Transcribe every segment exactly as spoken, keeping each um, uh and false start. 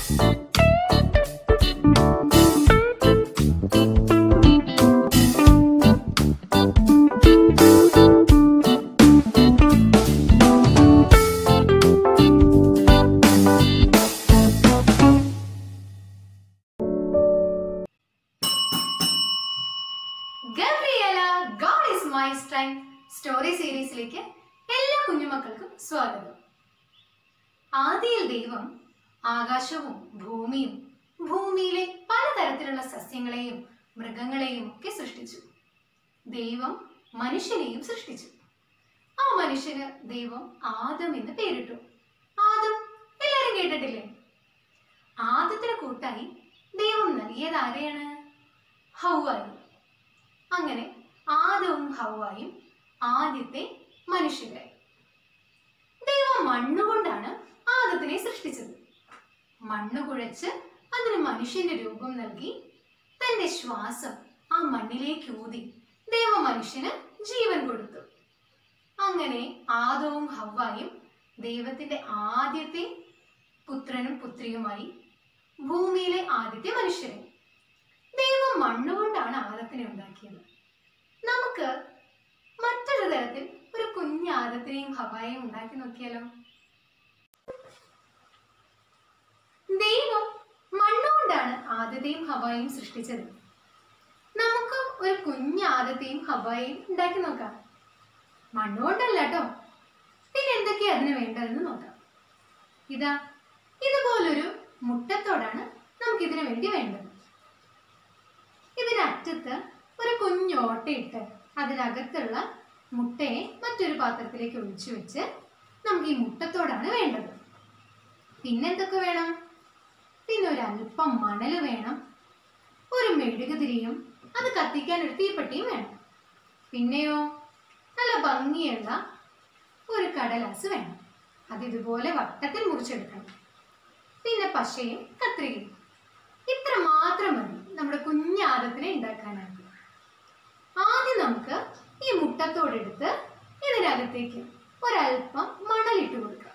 Story സീരീസിലേക്ക് എല്ലാ കുഞ്ഞുമക്കൾക്കും സ്വാഗതം. ആദിയിൽ ദൈവം ആകാശവും ഭൂമിയും ഭൂമിയിലെ പലതരത്തിലുള്ള സസ്യങ്ങളെയും മൃഗങ്ങളെയും ഒക്കെ സൃഷ്ടിച്ചു. ദൈവം മനുഷ്യനെയും സൃഷ്ടിച്ചു. ആ മനുഷ്യന് ദൈവം ആദം എന്ന് പേരിട്ടു. ആദം എല്ലാരും കേട്ടിട്ടില്ലേ? ആദത്തിന് കൂട്ടായി ദൈവം നൽകിയത് ആരെയാണ്? ഹൗവായി. അങ്ങനെ ആദവും ഹൗവായും ആദ്യത്തെ മനുഷ്യരായി. ദൈവം മണ്ണുകൊണ്ടാണ് ആദത്തിനെ സൃഷ്ടിച്ചത്. മണ്ണ് കുഴച്ച് അതിന് മനുഷ്യന്റെ രൂപം നൽകി തന്റെ ശ്വാസം ആ മണ്ണിലേക്ക് ഊതി ദൈവം മനുഷ്യന് ജീവൻ കൊടുത്തു. അങ്ങനെ ആദവും ഹവ്വായും ദൈവത്തിന്റെ ആദ്യത്തെ പുത്രനും പുത്രിയുമായി ഭൂമിയിലെ ആദ്യത്തെ മനുഷ്യരെ. ദൈവം മണ്ണുകൊണ്ടാണ് ആദത്തിനെ ഉണ്ടാക്കിയത്. നമുക്ക് മറ്റൊരു തരത്തിൽ ഒരു കുഞ്ഞ് ആദത്തിനെയും ഹവ്വായെയും ഉണ്ടാക്കി നോക്കിയാലോ? ദൈവം മണ്ണുകൊണ്ടാണ് ആദത്തെയും ഹവ്വായെയും സൃഷ്ടിച്ചത്. നമുക്ക് ഒരു കുഞ്ഞ് ആദത്തെയും ഹവ്വായെയും ഉണ്ടാക്കി നോക്കാം. മണ്ണുകൊണ്ടല്ല കേട്ടോ. പിന്നെ എന്തൊക്കെയാ അതിന് വേണ്ടതെന്ന് നോക്കാം. ഇതാ ഇതുപോലൊരു മുട്ടത്തോടാണ് നമുക്ക് ഇതിനു വേണ്ടി വേണ്ടത്. ഇതിനറ്റത്ത് ഒരു കുഞ്ഞോട്ടയിട്ട് അതിനകത്തുള്ള മുട്ടയെ മറ്റൊരു പാത്രത്തിലേക്ക് ഒഴിച്ചു വെച്ച് നമുക്ക് ഈ മുട്ടത്തോടാണ് വേണ്ടത്. പിന്നെന്തൊക്കെ വേണം? പിന്നെ ഒരു അല്പം മണല് വേണം, ഒരു മെഴുകുതിരിയും അത് കത്തിക്കാൻ ഒരു തീപ്പെട്ടിയും വേണം. പിന്നെയോ നല്ല ഭംഗിയുള്ള ഒരു കടലാസ് വേണം. അത് ഇതുപോലെ വട്ടത്തിൽ മുറിച്ചെടുക്കണം. പിന്നെ പശയും കത്രികയും. ഇത്ര മാത്രം മതി നമ്മുടെ കുഞ്ഞാദത്തിനെ ഉണ്ടാക്കാനായിട്ട്. ആദ്യം നമുക്ക് ഈ മുട്ടത്തോടെടുത്ത് ഇതിനകത്തേക്ക് ഒരൽപ്പം മണലിട്ട് കൊടുക്കാം.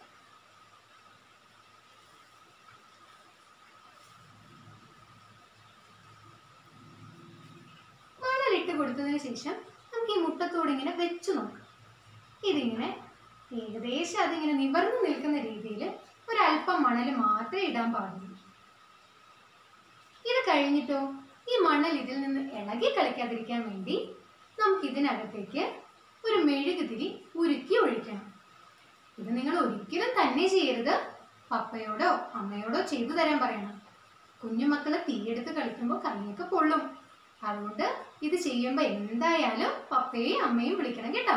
മണലിട്ട് കൊടുത്തതിന് ശേഷം നമുക്ക് ഈ മുട്ടത്തോട് ഇങ്ങനെ വെച്ചു നോക്കാം. ഇതിങ്ങനെ ഏകദേശം അതിങ്ങനെ നിവർന്നു നിൽക്കുന്ന രീതിയിൽ ഒരൽപ്പം മണൽ മാത്രമേ ഇടാൻ പാടുള്ളൂ. ഇത് കഴിഞ്ഞിട്ടോ ഈ മണൽ ഇതിൽ നിന്ന് ഇളകി കളിക്കാതിരിക്കാൻ വേണ്ടി നമുക്ക് ഇതിനകത്തേക്ക് ഒരു മെഴുകുതിരി ഉരുക്കി ഒഴിക്കണം. ഇത് നിങ്ങൾ ഒരിക്കലും തന്നെ ചെയ്യരുത്. പപ്പയോടോ അമ്മയോടോ ചെയ്തു തരാൻ പറയണം. കുഞ്ഞുമക്കള് തീയെടുത്ത് കളിക്കുമ്പോൾ കൈയൊക്കെ പൊള്ളും. അതുകൊണ്ട് ഇത് ചെയ്യുമ്പോൾ എന്തായാലും പപ്പയെയും അമ്മയും വിളിക്കണം കേട്ടോ.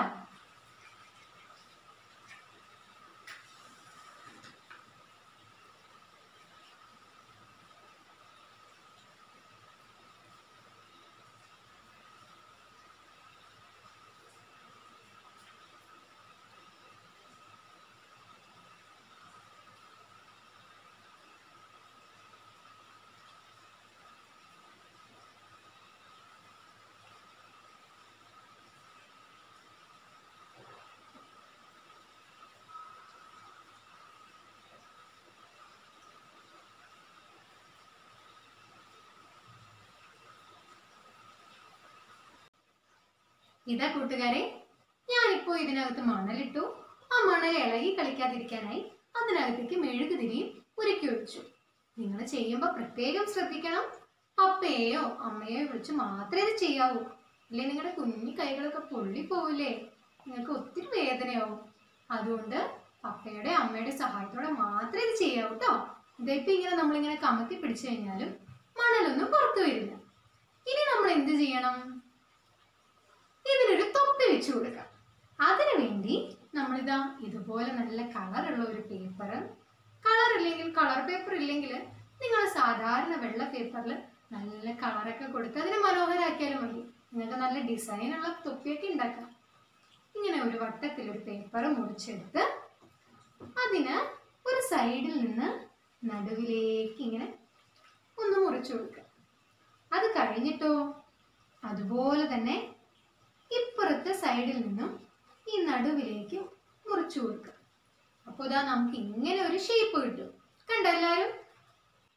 ഇതാ കൂട്ടുകാരെ, ഞാനിപ്പോ ഇതിനകത്ത് മണലിട്ടു. ആ മണൽ ഇളകി കളിക്കാതിരിക്കാനായി അതിനകത്തേക്ക് മെഴുകുതിരിയും ഉരുക്കി ഒഴിച്ചു. നിങ്ങൾ ചെയ്യുമ്പോൾ പ്രത്യേകം ശ്രദ്ധിക്കണം. പപ്പയെയോ അമ്മയോ വിളിച്ച് മാത്രമേ ഇത് ചെയ്യാവൂ. ഇല്ലേ നിങ്ങളുടെ കുഞ്ഞു കൈകളൊക്കെ പൊള്ളിപ്പോവില്ലേ? നിങ്ങൾക്ക് ഒത്തിരി വേദനയാവും. അതുകൊണ്ട് പപ്പയുടെ അമ്മയുടെ സഹായത്തോടെ മാത്രമേ ഇത് ചെയ്യാവൂ കേട്ടോ. ഇതിപ്പോ ഇങ്ങനെ നമ്മളിങ്ങനെ കമത്തി പിടിച്ചു കഴിഞ്ഞാലും മണലൊന്നും പുറത്തു വരില്ല. ഇനി നമ്മൾ എന്ത് ചെയ്യണം? ഇതിനൊരു തൊപ്പി വെച്ചു കൊടുക്കാം. അതിനു വേണ്ടി നമ്മളിതാ ഇതുപോലെ നല്ല കളറുള്ള ഒരു പേപ്പർ, കളർ ഇല്ലെങ്കിൽ കളർ പേപ്പർ ഇല്ലെങ്കിൽ നിങ്ങൾ സാധാരണ വെള്ള പേപ്പറിൽ നല്ല കളറൊക്കെ കൊടുത്ത് അതിനെ മനോഹരമാക്കിയാലും മതി. നിങ്ങൾക്ക് നല്ല ഡിസൈനുള്ള തൊപ്പിയൊക്കെ ഉണ്ടാക്കാം. ഇങ്ങനെ ഒരു വട്ടത്തിൽ ഒരു പേപ്പർ മുറിച്ചെടുത്ത് അതിന് ഒരു സൈഡിൽ നിന്ന് നടുവിലേക്ക് ഇങ്ങനെ ഒന്ന് മുറിച്ചു കൊടുക്കുക. അത് കഴിഞ്ഞിട്ടോ അതുപോലെ തന്നെ ഇപ്പുറത്തെ സൈഡിൽ നിന്നും ഈ നടുവിലേക്ക് മുറിച്ചു കൊടുക്കുക. അപ്പോൾ ഇതാ നമുക്ക് ഇങ്ങനെ ഒരു ഷേപ്പ് കിട്ടും. കണ്ടോ എല്ലാവരും?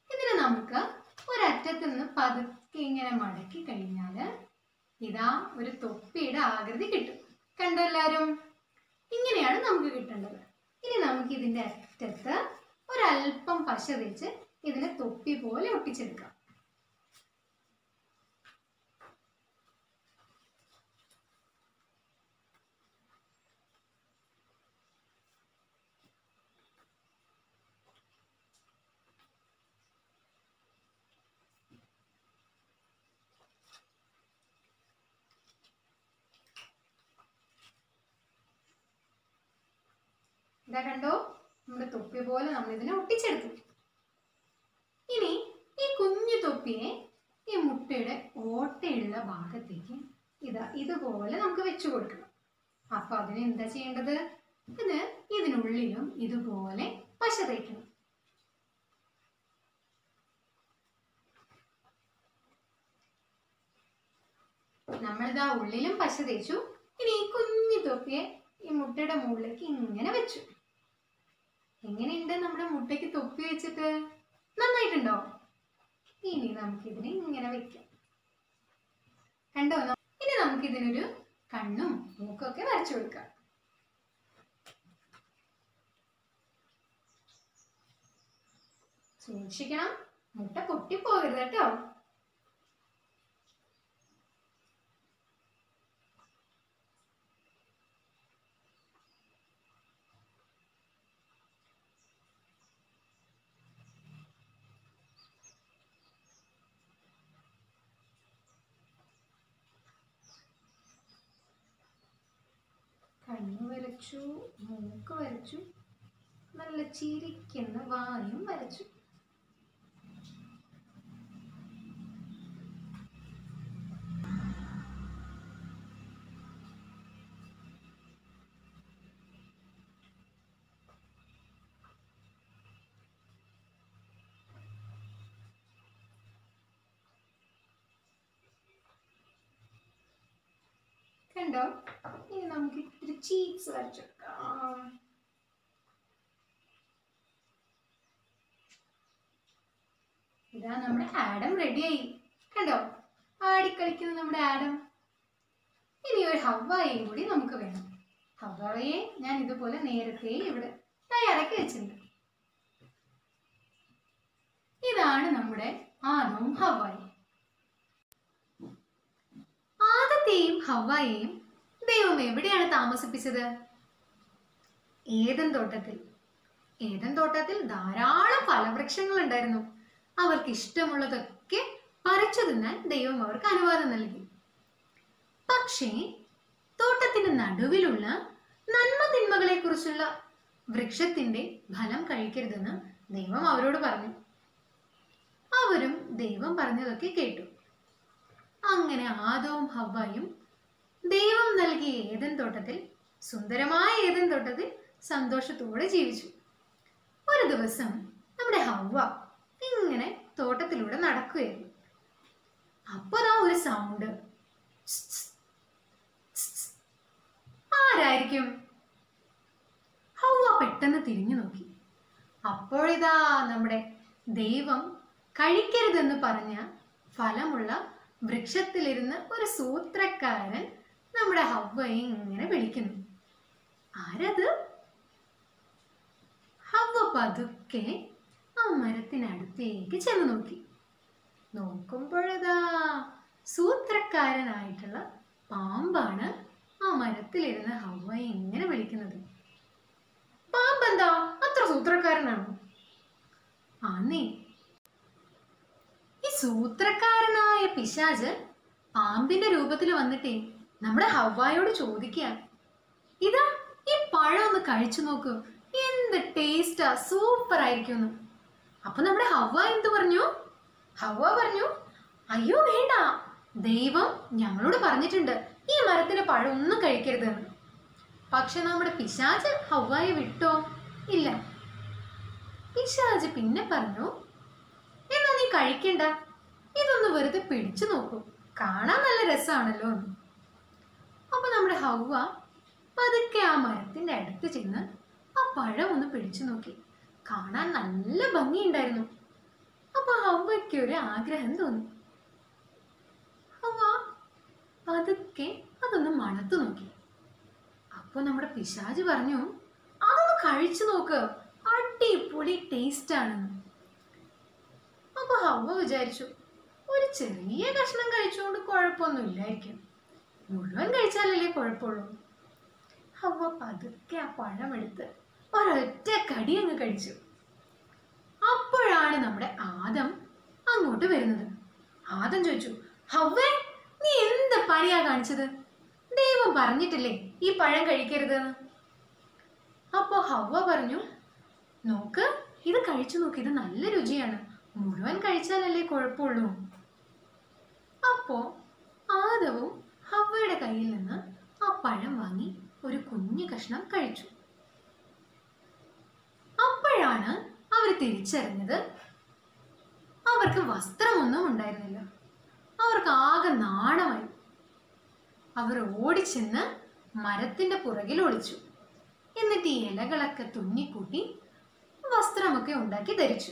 ഇതൊന്ന് പതുക്കെ ഇങ്ങനെ മടക്കി കഴിഞ്ഞാൽ ഇതാ ഒരു തൊപ്പിയുടെ ആകൃതി കിട്ടും. കണ്ടോ എല്ലാവരും? ഇങ്ങനെയാണ് നമുക്ക് കിട്ടേണ്ടത്. ഇനി നമുക്ക് ഇതിൻ്റെ അറ്റത്ത് ഒരല്പം പശ തേച്ച് ഇതിനെ തൊപ്പി പോലെ ഒട്ടിച്ചെടുക്കാം. ഇതാ കണ്ടോ, നമ്മുടെ തൊപ്പി പോലെ നമ്മൾ ഇതിനെ ഒട്ടിച്ചെടുത്തു. ഇനി ഈ കുഞ്ഞു തൊപ്പിയെ ഈ മുട്ടയുടെ ഓട്ടയുള്ള ഭാഗത്തേക്ക് ഇതാ ഇതുപോലെ നമുക്ക് വെച്ചു കൊടുക്കണം. അപ്പൊ അതിന് എന്താ ചെയ്യേണ്ടത്? ഇത് ഇതിനുള്ളിലും ഇതുപോലെ പശ തേക്കണം. നമ്മളിതാ ഉള്ളിലും പശ തേച്ചു. ഇനി ഈ കുഞ്ഞു തൊപ്പിയെ ഈ മുട്ടയുടെ മുകളിലേക്ക് ഇങ്ങനെ വെച്ചു. എങ്ങനെയുണ്ട് നമ്മുടെ മുട്ടയ്ക്ക് തൊപ്പി വെച്ചിട്ട്? നന്നായിട്ടുണ്ടോ? ഇനി നമുക്കിതിനെ ഇങ്ങനെ വെക്കാം. കണ്ടോ? ഇനി നമുക്കിതിനൊരു കണ്ണും മൂക്കൊക്കെ വരച്ചു കൊടുക്കാം. സൂക്ഷിക്കണം, മുട്ട പൊട്ടിപ്പോകരുത് കേട്ടോ. കണ്ണ് വരച്ചു, മൂക്ക് വരച്ചു, നല്ല ചിരിക്കുന്ന വായും വരച്ചു. കണ്ടോ? ഇനി നമുക്ക് ഇത്തിരി ചീക്സ് വരച്ചെടുക്കാം. ഇതാ നമ്മുടെ ആഡം റെഡിയായി. കണ്ടോ? ആടിക്കളിക്കുന്ന നമ്മുടെ ആഡം. ഇനി ഒരു ഹവ്വായും കൂടി നമുക്ക് വേണം. ഹവ്വായെ ഞാൻ ഇതുപോലെ നേരത്തെ ഇവിടെ തയ്യാറാക്കി വെച്ചിട്ടുണ്ട്. ഇതാണ് നമ്മുടെ ആദവും ഹവ്വായും. ആദത്തെയും ഹവ്വായെയും ദൈവം എവിടെയാണ് താമസിപ്പിച്ചത്? ഏദൻ തോട്ടത്തിൽ. ഏദൻ തോട്ടത്തിൽ ധാരാളം ഫലവൃക്ഷങ്ങൾ ഉണ്ടായിരുന്നു. അവർക്ക് ഇഷ്ടമുള്ളതൊക്കെ പറിച്ചു തിന്നാൻ ദൈവം അവർക്ക് അനുവാദം നൽകി. പക്ഷേ തോട്ടത്തിന്റെ നടുവിലുള്ള നന്മ തിന്മകളെ കുറിച്ചുള്ള വൃക്ഷത്തിന്റെ ഫലം കഴിക്കരുതെന്ന് ദൈവം അവരോട് പറഞ്ഞു. അവരും ദൈവം പറഞ്ഞതൊക്കെ കേട്ടു. അങ്ങനെ ആദവും ഹവ്വായും ദൈവം നൽകിയ ഏദൻ തോട്ടത്തിൽ, സുന്ദരമായ ഏദൻ തോട്ടത്തിൽ സന്തോഷത്തോടെ ജീവിച്ചു. ഒരു ദിവസം നമ്മുടെ ഹവ്വ ഇങ്ങനെ തോട്ടത്തിലൂടെ നടക്കുകയായിരുന്നു. അപ്പൊ ദാ ഒരു സൗണ്ട്. ആരായിരിക്കും? ഹവ്വ പെട്ടെന്ന് തിരിഞ്ഞു നോക്കി. അപ്പോഴിതാ നമ്മുടെ ദൈവം കഴിക്കരുതെന്ന് പറഞ്ഞ ഫലമുള്ള വൃക്ഷത്തിലിരുന്ന് ഒരു സൂത്രക്കാരൻ നമ്മുടെ ഹവ്വയെ ഇങ്ങനെ വിളിക്കുന്നു. ആരത്? ഹവ്വ പതുക്കെ ആ മരത്തിനടുത്തേക്ക് ചെന്ന് നോക്കി. നോക്കുമ്പോഴതാ സൂത്രക്കാരനായിട്ടുള്ള പാമ്പാണ് ആ മരത്തിലിരുന്ന് ഹവ്വയെ ഇങ്ങനെ വിളിക്കുന്നത്. പാമ്പെന്താ അത്ര സൂത്രക്കാരനാണോ? ആന്നേ. ഈ സൂത്രക്കാരനായ പിശാച് പാമ്പിന്റെ രൂപത്തിൽ വന്നിട്ടേ നമ്മുടെ ഹവ്വായോട് ചോദിക്കുക, ഇതാ ഈ പഴം ഒന്ന് കഴിച്ചു നോക്കൂ, എന്ത് ടേസ്റ്റാ, സൂപ്പർ ആയിരിക്കും. അപ്പൊ നമ്മുടെ ഹവ്വ എന്ത് പറഞ്ഞു? ഹവ്വ പറഞ്ഞു, അയ്യോ വേണ്ട, ദൈവം ഞങ്ങളോട് പറഞ്ഞിട്ടുണ്ട് ഈ മരത്തിന്റെ പഴം ഒന്നും കഴിക്കരുതെന്ന്. പക്ഷെ നമ്മുടെ പിശാച് ഹവ്വായെ വിട്ടോ? ഇല്ല. പിശാച് പിന്നെ പറഞ്ഞു, എന്നാ നീ കഴിക്കണ്ട, ഇതൊന്ന് വെറുതെ പിടിച്ചു നോക്കൂ, കാണാൻ നല്ല രസമാണല്ലോ. അപ്പൊ നമ്മുടെ ഹവ്വ പതുക്കെ ആ മരത്തിന്റെ അടുത്ത് ചെന്ന് ആ പഴം ഒന്ന് പിടിച്ചു നോക്കി. കാണാൻ നല്ല ഭംഗിയുണ്ടായിരുന്നു. അപ്പൊ ഹവ്വയ്ക്ക് ഹവ്വയ്ക്ക് ഒരു ആഗ്രഹം തോന്നി. ഹവ്വ പതുക്കെ അതൊന്ന് മണത്തു നോക്കി. അപ്പൊ നമ്മുടെ പിശാച് പറഞ്ഞു, അതൊന്ന് കഴിച്ചു നോക്ക്, അടിപൊളി ടേസ്റ്റ് ആണെന്ന്. അപ്പൊ ഹവ്വ വിചാരിച്ചു, ഒരു ചെറിയ കഷ്ണം കഴിച്ചുകൊണ്ട് കുഴപ്പമൊന്നുമില്ലായിരിക്കും, മുഴുവൻ കഴിച്ചാലല്ലേ കുഴപ്പമുള്ളൂ. ഹവ്വ പതുക്കെ ആ പഴമെടുത്ത് ഒരൊറ്റ കടി അങ്ങ് കഴിച്ചു. അപ്പോഴാണ് നമ്മുടെ ആദം അങ്ങോട്ട് വരുന്നത്. ആദം ചോദിച്ചു, ഹവ്വേ, നീ എന്ത് പണിയാ കാണിച്ചത്? ദൈവം പറഞ്ഞിട്ടില്ലേ ഈ പഴം കഴിക്കരുതെന്ന്? അപ്പോ ഹവ്വ പറഞ്ഞു, നോക്ക്, ഇത് കഴിച്ചു നോക്ക്, ഇത് നല്ല രുചിയാണ്, മുഴുവൻ കഴിച്ചാലല്ലേ കുഴപ്പമുള്ളൂ. അപ്പോ ആദവും ഹവ്വയുടെ കയ്യിൽ നിന്ന് ആ പഴം വാങ്ങി ഒരു കുഞ്ഞു കഷ്ണം കഴിച്ചു. അപ്പോഴാണ് അവർ തിരിച്ചറിഞ്ഞത് അവർക്ക് വസ്ത്രമൊന്നും ഉണ്ടായിരുന്നില്ല. അവർക്ക് ആകെ നാണമായി. അവർ ഓടിച്ചെന്ന് മരത്തിന്റെ പുറകിൽ ഒളിച്ചു. എന്നിട്ട് ഈ ഇലകളൊക്കെ തുന്നിക്കൂട്ടി വസ്ത്രമൊക്കെ ഉണ്ടാക്കി ധരിച്ചു.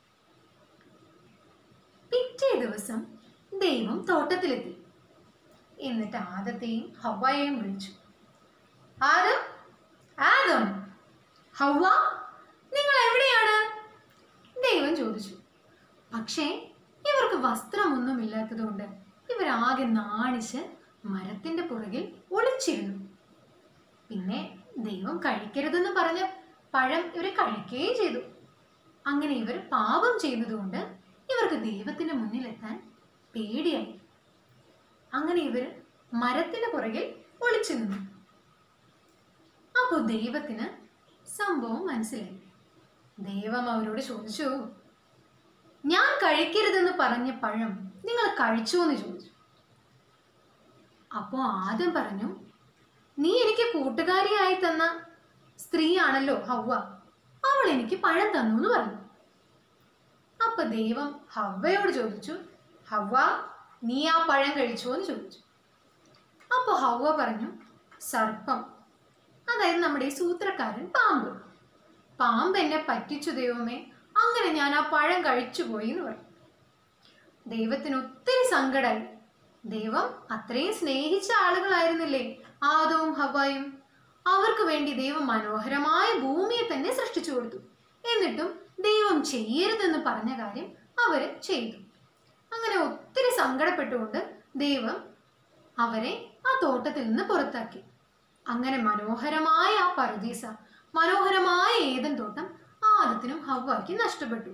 പിറ്റേ ദിവസം ദൈവം തോട്ടത്തിലെത്തി. എന്നിട്ട് ആദത്തെയും ഹവ്വയെയും വിളിച്ചു. ആദം, ആദം, ഹവ്വ, നിങ്ങൾ എവിടെയാണ്? ദൈവം ചോദിച്ചു. പക്ഷേ ഇവർക്ക് വസ്ത്രമൊന്നുമില്ലാത്തത് കൊണ്ട് ഇവരാകെ നാണിച്ച് മരത്തിന്റെ പുറകിൽ ഒളിച്ചിരുന്നു. പിന്നെ ദൈവം കഴിക്കരുതെന്ന് പറഞ്ഞ പഴം ഇവർ കഴിക്കുകയും ചെയ്തു. അങ്ങനെ ഇവർ പാപം ചെയ്തതുകൊണ്ട് ഇവർക്ക് ദൈവത്തിന്റെ മുന്നിലെത്താൻ പേടിയായി. അങ്ങനെ ഇവർ മരത്തിന്റെ പുറകിൽ ഒളിച്ചു നിന്നു. അപ്പോൾ ദൈവത്തിന് സംഭവം മനസ്സിലായി. ദൈവം അവരോട് ചോദിച്ചു, ഞാൻ കഴിക്കരുതെന്ന് പറഞ്ഞ പഴം നിങ്ങൾ കഴിച്ചോ എന്ന് ചോദിച്ചു. അപ്പോൾ ആദം പറഞ്ഞു, നീ എനിക്ക് കൂട്ടുകാരിയായി തന്ന സ്ത്രീയാണല്ലോ ഹവ്വ, അവൾ എനിക്ക് പഴം തന്നു എന്ന് പറഞ്ഞു. അപ്പൊ ദൈവം ഹവ്വയോട് ചോദിച്ചു, ഹവ്വ, നീ ആ പഴം കഴിച്ചോ എന്ന് ചോദിച്ചു. അപ്പൊ ഹവ്വ പറഞ്ഞു, സർപ്പം, അതായത് നമ്മുടെ ഈ സൂത്രക്കാരൻ പാമ്പ്, പാമ്പ് എന്നെ പറ്റിച്ചു ദൈവമേ, അങ്ങനെ ഞാൻ ആ പഴം കഴിച്ചു പോയി എന്ന് പറഞ്ഞു. ദൈവത്തിന് ഒത്തിരി സങ്കടമായി. ദൈവം അത്രയും സ്നേഹിച്ച ആളുകളായിരുന്നില്ലേ ആദവും ഹവ്വയും? അവർക്ക് വേണ്ടി ദൈവം മനോഹരമായ ഭൂമിയെ തന്നെ സൃഷ്ടിച്ചു കൊടുത്തു. എന്നിട്ടും ദൈവം ചെയ്യരുതെന്ന് പറഞ്ഞ കാര്യം അവര് ചെയ്തു. അങ്ങനെ ഒത്തിരി സങ്കടപ്പെട്ടുകൊണ്ട് ദൈവം അവരെ ആ തോട്ടത്തിൽ നിന്ന് പുറത്താക്കി. അങ്ങനെ മനോഹരമായ ആ പറുദീസ, മനോഹരമായ ഏദൻ തോട്ടം ആദത്തിനും ഹവ്വയ്ക്കും നഷ്ടപ്പെട്ടു.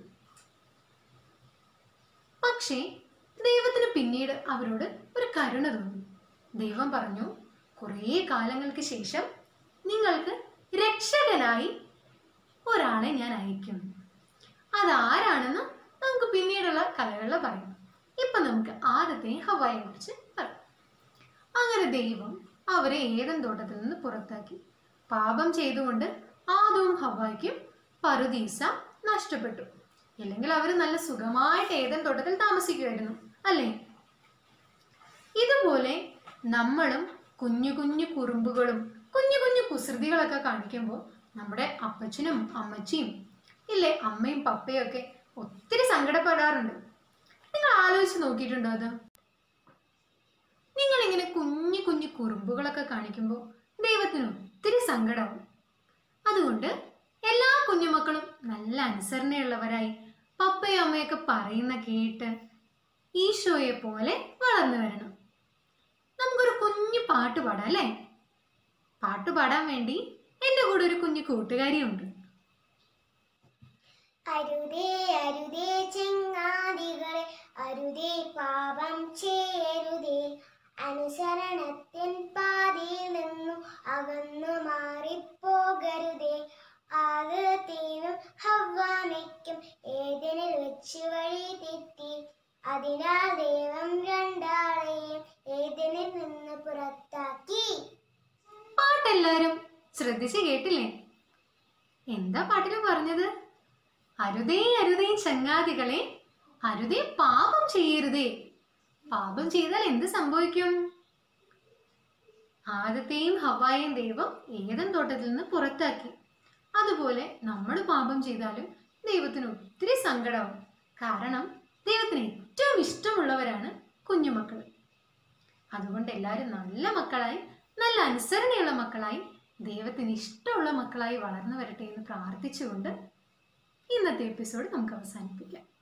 പക്ഷേ ദൈവത്തിന് പിന്നീട് അവരോട് ഒരു കരുണ തോന്നി. ദൈവം പറഞ്ഞു, കുറേ കാലങ്ങൾക്ക് ശേഷം നിങ്ങൾക്ക് രക്ഷകനായി ഒരാളെ ഞാൻ അയക്കും. അതാരാണെന്ന് നമുക്ക് പിന്നീടുള്ള കഥകളിൽ പറയാം. ഇപ്പൊ നമുക്ക് ആദത്തെയും ഹവ്വയെയും കുറിച്ച് പറയാം. അങ്ങനെ ദൈവം അവരെ ഏദൻ തോട്ടത്തിൽ നിന്ന് പുറത്താക്കി. പാപം ചെയ്തുകൊണ്ട് ആദവും ഹവ്വയ്ക്കും പറുദീസ നഷ്ടപ്പെട്ടു. ഇല്ലെങ്കിൽ അവർ നല്ല സുഖമായിട്ട് ഏദൻ തോട്ടത്തിൽ താമസിക്കുമായിരുന്നു, അല്ലേ? ഇതുപോലെ നമ്മളും കുഞ്ഞു കുഞ്ഞു കുറുമ്പുകളും കുഞ്ഞു കുഞ്ഞു കുസൃതികളൊക്കെ കാണിക്കുമ്പോൾ നമ്മുടെ അപ്പച്ചനും അമ്മച്ചിയും ഇല്ലേ, അമ്മയും പപ്പയും ഒക്കെ ഒത്തിരി സങ്കടപ്പെടാറുണ്ട്. നിങ്ങൾ ആലോചിച്ച് നോക്കിയിട്ടുണ്ടോ അത്? നിങ്ങൾ ഇങ്ങനെ കുഞ്ഞു കുഞ്ഞു കുറുമ്പുകളൊക്കെ കാണിക്കുമ്പോൾ ദൈവത്തിന് ഒത്തിരി സങ്കടമാവും. അതുകൊണ്ട് എല്ലാ കുഞ്ഞുമക്കളും നല്ല അനുസരണയുള്ളവരായി പപ്പയും അമ്മയൊക്കെ പറയുന്ന കേട്ട് ഈശോയെ പോലെ വളർന്നു വരണം. നമുക്കൊരു കുഞ്ഞു പാട്ട് പാടാം, അല്ലേ? പാട്ട് പാടാൻ വേണ്ടി എൻ്റെ കൂടെ ഒരു കുഞ്ഞു കൂട്ടുകാരിയുണ്ട്. അരുതേ അരുതേ ചെങ്ങാതികളെ, അരുതേ പാപം ചെയ്യരുതേ, അനുസരണത്തിൻ പാതയിൽ നിന്നും അകന്നു മാറിപ്പോകരുതേ. ആദത്തിനും ഹവ്വായ്ക്കും ഏദനിൽ വെച്ച് വഴി തെറ്റി, അതിനാൽ ദൈവം രണ്ടാളെയും ഏദനിൽ നിന്ന് പുറത്താക്കി. പാട്ടെല്ലാരും ശ്രദ്ധിച്ച് കേട്ടില്ലേ? എന്താ പാട്ടിൽ പറഞ്ഞത്? അരുതേ അരുതേ ചങ്ങാതികളെ, അരുതേ പാപം ചെയ്യരുതേ. പാപം ചെയ്താൽ എന്ത് സംഭവിക്കും? ആദത്തെയും ഹവ്വായെയും ദൈവം ഏദൻ തോട്ടത്തിൽ നിന്ന് പുറത്താക്കി. അതുപോലെ നമ്മൾ പാപം ചെയ്താലും ദൈവത്തിന് ഒത്തിരി സങ്കടമാവും. കാരണം ദൈവത്തിന് ഏറ്റവും ഇഷ്ടമുള്ളവരാണ് കുഞ്ഞുമക്കൾ. അതുകൊണ്ട് എല്ലാവരും നല്ല മക്കളായി, നല്ല അനുസരണയുള്ള മക്കളായി, ദൈവത്തിന് ഇഷ്ടമുള്ള മക്കളായി വളർന്നു വരട്ടെ എന്ന് പ്രാർത്ഥിച്ചുകൊണ്ട് ഇന്നത്തെ എപ്പിസോഡ് നമുക്ക് അവസാനിപ്പിക്കാം.